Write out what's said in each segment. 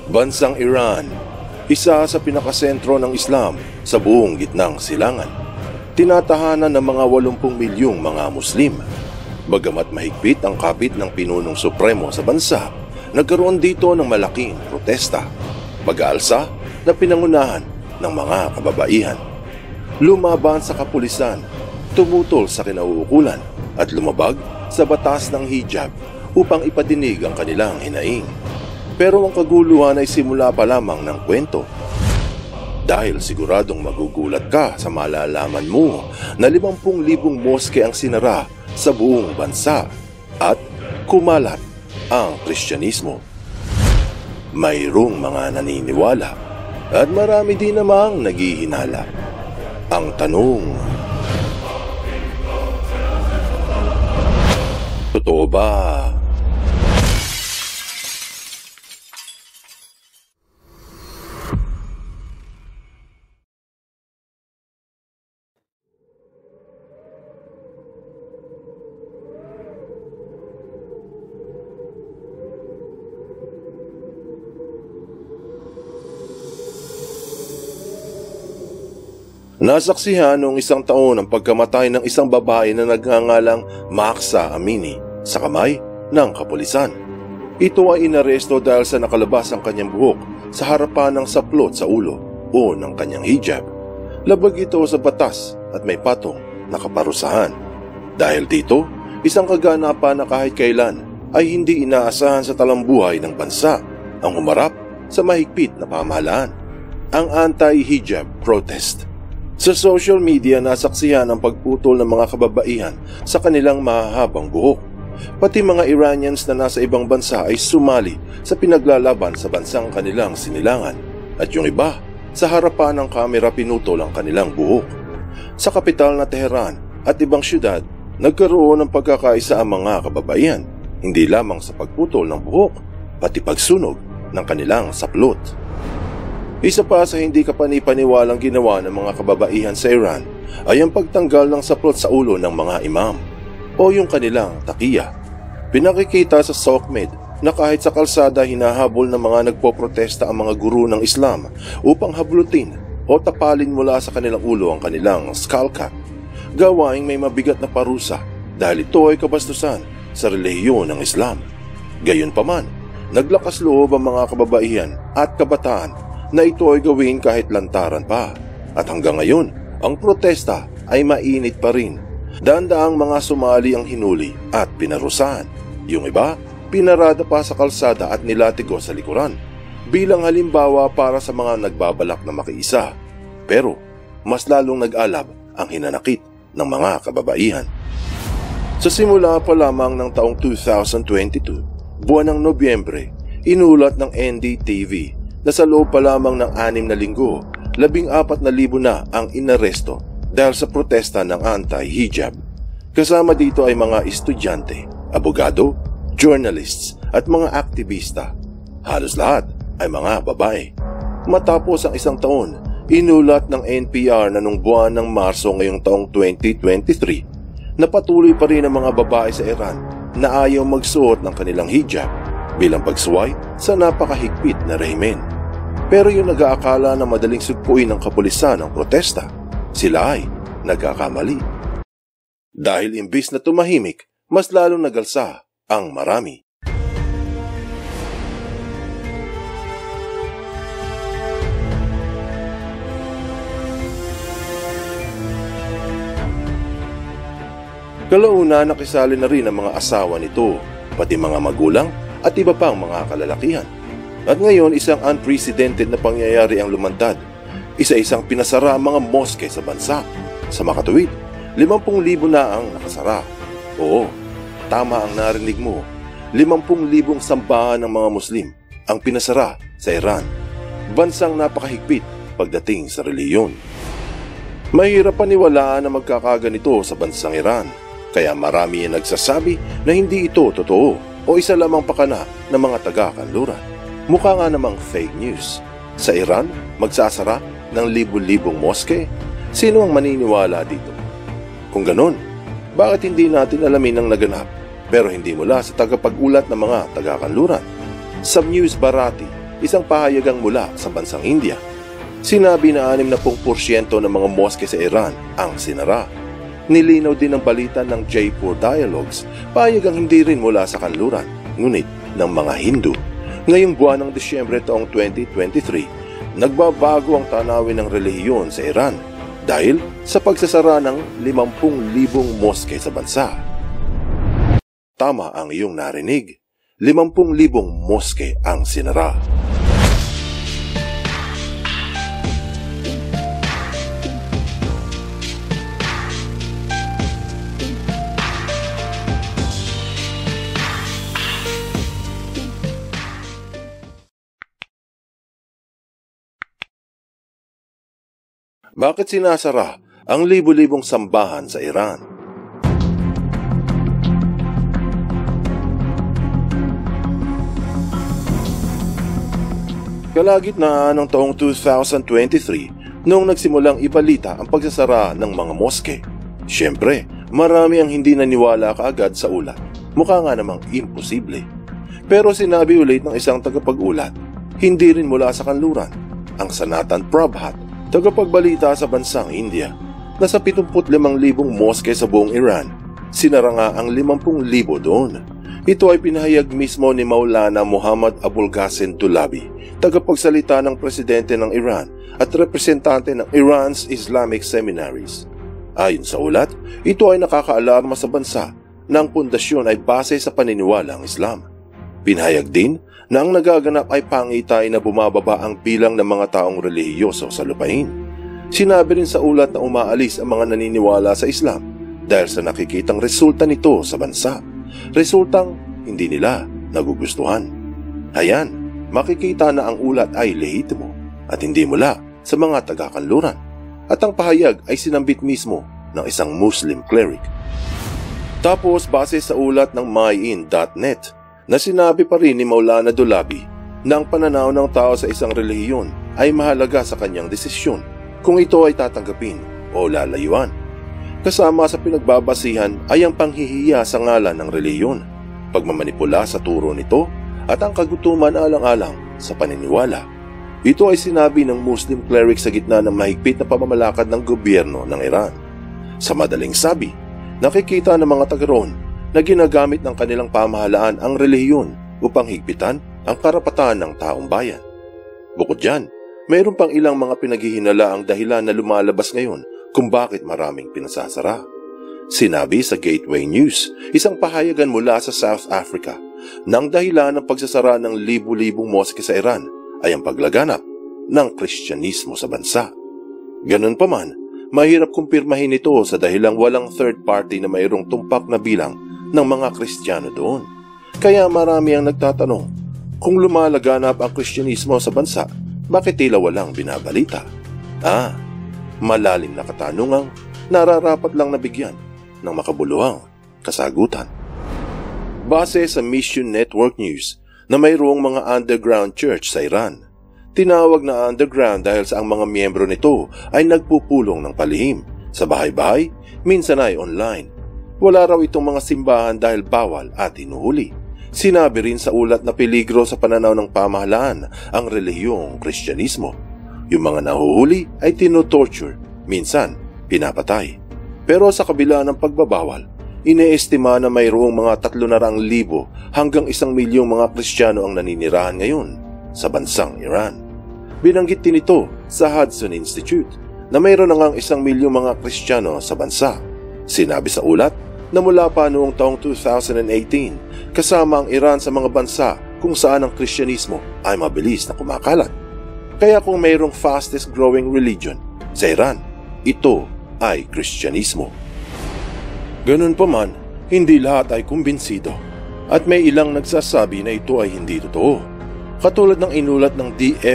Bansang Iran, isa sa pinakasentro ng Islam sa buong gitnang silangan. Tinatahanan ng mga 80 milyong mga Muslim. Bagamat mahigpit ang kabit ng pinunong supremo sa bansa, nagkaroon dito ng malaking protesta. Pag-aalsa na pinangunahan ng mga kababaihan. Lumaban sa kapulisan, tumutol sa kinauukulan at lumabag sa batas ng hijab upang ipadinig ang kanilang hinaing. Pero ang kaguluhan ay simula pa lamang ng kwento. Dahil siguradong magugulat ka sa malalaman mo na 50,000 moske ang sinara sa buong bansa at kumalat ang Kristyanismo. Mayroong mga naniniwala at marami din namang naghihinala. Ang tanong, totoo ba? Nasaksihan noong 1 taon ang pagkamatay ng isang babae na nagngangalang Mahsa Amini sa kamay ng kapulisan. Ito ay inaresto dahil sa nakalabas ang kanyang buhok sa harapan ng saplot sa ulo o ng kanyang hijab. Labag ito sa batas at may patong na kaparusahan. Dahil dito, isang kaganapan na kahit kailan ay hindi inaasahan sa talambuhay ng bansa ang humarap sa mahigpit na pamahalaan, ang anti-hijab protest. Sa social media, nasaksihan ang pagputol ng mga kababaihan sa kanilang mahahabang buhok. Pati mga Iranians na nasa ibang bansa ay sumali sa pinaglalaban sa bansang kanilang sinilangan. At yung iba, sa harapan ng kamera pinutol ang kanilang buhok. Sa kapital na Tehran at ibang syudad, nagkaroon ng pagkakaisa ang mga kababaihan, hindi lamang sa pagputol ng buhok, pati pagsunog ng kanilang saplot. Isa pa sa hindi kapanipaniwalang ginawa ng mga kababaihan sa Iran ay ang pagtanggal ng saplot sa ulo ng mga imam o yung kanilang takiya. Pinakikita sa Sockmed na kahit sa kalsada hinahabol ng mga nagpoprotesta ang mga guru ng Islam upang hablutin o tapalin mula sa kanilang ulo ang kanilang skull cap. Gawaing may mabigat na parusa dahil ito ay kabastusan sa relihiyon ng Islam. Gayunpaman, naglakas loob ang mga kababaihan at kabataan na ito ay gawin kahit lantaran pa. At hanggang ngayon, ang protesta ay mainit pa rin. Daan-daang mga sumali ang hinuli at pinarusahan. Yung iba, pinarada pa sa kalsada at nilatigo sa likuran, bilang halimbawa para sa mga nagbabalak na makiisa. Pero, mas lalong nag-alab ang hinanakit ng mga kababaihan. Sa simula pa lamang ng taong 2022, buwan ng Nobyembre, inulat ng NDTV na sa loob pa lamang ng 6 na linggo, 14,000 na ang inaresto dahil sa protesta ng anti-hijab. Kasama dito ay mga estudyante, abogado, journalists at mga aktivista. Halos lahat ay mga babae. Matapos ang 1 taon, inulat ng NPR na nung buwan ng Marso ngayong taong 2023 na patuloy pa rin ang mga babae sa Iran na ayaw magsuot ng kanilang hijab bilang pagsuway sa napakahigpit na rehimen. Pero yung nag-aakala na madaling sugpuin ng kapulisan ang protesta, sila ay nagkakamali. Dahil imbis na tumahimik, mas lalong nagalsa ang marami. Kalauna, nakisali na rin ang mga asawa nito, pati mga magulang at iba pang mga kalalakihan. At ngayon, isang unprecedented na pangyayari ang lumantad. Isa-isang pinasara ang mga moske sa bansa. Sa makatuwid, 50,000 na ang nakasara. Oo, tama ang narinig mo. 50,000 sambahan ng mga Muslim ang pinasara sa Iran. Bansang napakahigpit pagdating sa reliyon. Mahirap paniwalaan na magkakaganito sa bansang Iran. Kaya marami ang nagsasabi na hindi ito totoo o isa lamang pakana ng mga taga-kanluran. Mukha nga namang fake news. Sa Iran, magsasara ng 10,000 moske? Sino ang maniniwala dito? Kung ganon, bakit hindi natin alamin ang naganap pero hindi mula sa tagapag-ulat ng mga taga-kanluran? Sa News Bharati, isang pahayagang mula sa bansang India. Sinabi na 60% ng mga moske sa Iran ang sinara. Nilinaw din ng balita ng Jaipur Dialogues, pahayagang hindi rin mula sa kanluran, ngunit ng mga Hindu. Ngayong buwan ng Disyembre taong 2023, nagbabago ang tanawin ng relihiyon sa Iran dahil sa pagsasara ng 50,000 moske sa bansa. Tama ang iyong narinig, 50,000 moske ang sinara. Bakit sinasara ang libo-libong sambahan sa Iran? Kalagitnaan ng taong 2023 noong nagsimulang ibalita ang pagsasara ng mga moske. Siyempre, marami ang hindi naniwala kaagad sa ulat. Mukha nga namang imposible. Pero sinabi ulit ng isang tagapag-ulat, hindi rin mula sa kanluran, ang Sanatan Prabhat, tagapagbalita sa bansang India, nasa 75,000 moske sa buong Iran, sinara nga ang 50,000 doon. Ito ay pinahayag mismo ni Maulana Muhammad Abul Qasim Tulabi, tagapagsalita ng presidente ng Iran at representante ng Iran's Islamic Seminaries. Ayon sa ulat, ito ay nakakaalarma sa bansa na ang pundasyon ay base sa paniniwalang Islam. Pinahayag din na ang nagaganap ay pangitay na bumababa ang bilang ng mga taong relihiyoso sa lupain. Sinabi rin sa ulat na umaalis ang mga naniniwala sa Islam dahil sa nakikitang resulta nito sa bansa. Resultang hindi nila nagugustuhan. Ayan, makikita na ang ulat ay lehitimo at hindi mula sa mga taga-kanluran. At ang pahayag ay sinambit mismo ng isang Muslim cleric. Tapos base sa ulat ng myin.net, na sinabi pa rin ni Maulana Dulabi na ang pananaw ng tao sa isang relihiyon ay mahalaga sa kanyang desisyon kung ito ay tatanggapin o lalayuan. Kasama sa pinagbabasihan ay ang panghihiya sa ngalan ng relihiyon, pagmamanipula sa turo nito at ang kagutuman alang-alang sa paniniwala. Ito ay sinabi ng Muslim cleric sa gitna ng mahigpit na pamamalakad ng gobyerno ng Iran. Sa madaling sabi, nakikita ng mga taga-roon na ginagamit ng kanilang pamahalaan ang relihiyon upang higpitan ang karapatan ng taong bayan. Bukod dyan, mayroon pang ilang mga pinaghihinala ang dahilan na lumalabas ngayon kung bakit maraming pinasasara. Sinabi sa Gateway News, isang pahayagan mula sa South Africa, na ang dahilan ng pagsasara ng libu-libong moske sa Iran ay ang paglaganap ng Kristyanismo sa bansa. Ganun pa man, mahirap kumpirmahin ito sa dahilang walang third party na mayroong tumpak na bilang ng mga Kristiyano doon. Kaya marami ang nagtatanong, kung lumalaganap ang Kristyanismo sa bansa, bakit tila walang binabalita? Malalim na katanungang nararapat lang nabigyan ng makabuluhang kasagutan. Base sa Mission Network News na mayroong mga underground church sa Iran. Tinawag na underground dahil sa ang mga miyembro nito ay nagpupulong ng palihim sa bahay-bahay, minsan ay online. Wala raw itong mga simbahan dahil bawal at hinuhuli. Sinabi rin sa ulat na peligro sa pananaw ng pamahalaan ang relihiyong Kristyanismo. Yung mga nahuhuli ay tinotorture, minsan pinapatay. Pero sa kabila ng pagbabawal, ineestima na mayroong mga 300,000 hanggang 1,000,000 mga Kristiyano ang naninirahan ngayon sa bansang Iran. Binanggit din ito sa Hudson Institute na mayroon na ngang 1,000,000 mga Kristiyano sa bansa. Sinabi sa ulat na mula pa noong taong 2018, kasama ang Iran sa mga bansa kung saan ang Kristyanismo ay mabilis na kumakalat. Kaya kung mayroong fastest growing religion sa Iran, ito ay Kristyanismo. Ganun pa man, hindi lahat ay kumbinsido at may ilang nagsasabi na ito ay hindi totoo. Katulad ng inulat ng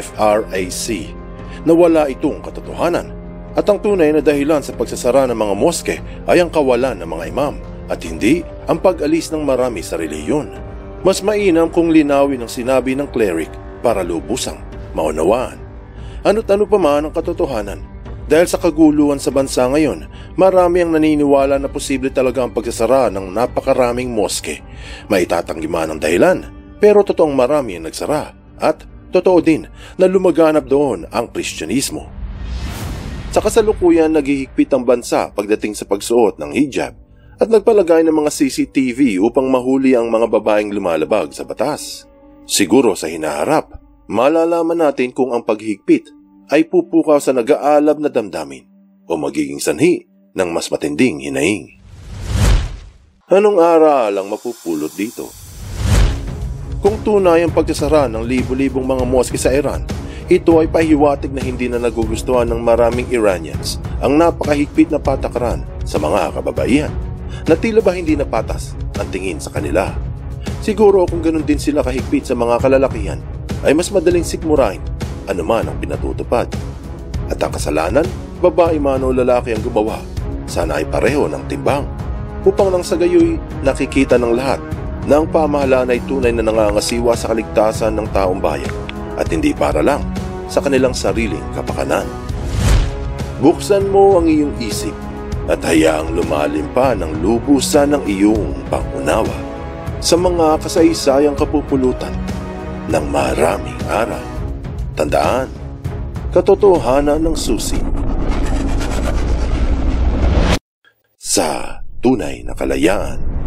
DFRAC na wala itong katotohanan. At ang tunay na dahilan sa pagsasara ng mga moske ay ang kawalan ng mga imam at hindi ang pag-alis ng marami sa relihiyon. Mas mainam kung linawin ang sinabi ng cleric para lubusang maunawaan. Ano't ano pa man ang katotohanan, dahil sa kaguluhan sa bansa ngayon, marami ang naniniwala na posible talaga ang pagsasara ng napakaraming moske. Maitatanggi man ang dahilan, pero totoong marami ang nagsara at Totoo din na lumaganap doon ang Kristyanismo. Sa kasalukuyan, naghihigpit ang bansa pagdating sa pagsuot ng hijab at nagpalagay ng mga CCTV upang mahuli ang mga babaeng lumalabag sa batas. Siguro sa hinaharap, malalaman natin kung ang paghihigpit ay pupukaw sa nag-aalab na damdamin o magiging sanhi ng mas matinding hinaing. Anong aral ang mapupulot dito? Kung tunay ang pagsasara ng libo-libong mga moske sa Iran, ito ay pahiwatig na hindi na nagugustuhan ng maraming Iranians ang napakahigpit na patakaran sa mga kababaihan, na tila ba hindi na patas ang tingin sa kanila. Siguro kung ganun din sila kahigpit sa mga kalalakihan, ay mas madaling sikmurain anuman ang pinatutupad. At ang kasalanan, babae man o lalaki ang gumawa, sana ay pareho ng timbang, upang nang sa gayoy nakikita ng lahat na ang pamahalaan ay tunay na nangangasiwa sa kaligtasan ng taong bayan at hindi para lang sa kanilang sariling kapakanan. Buksan mo ang iyong isip at hayaang lumalim pa ng lubusan ng iyong pangunawa sa mga kasaysayang kapupulutan ng maraming aral. Tandaan, katotohanan ng susi sa tunay na kalayaan.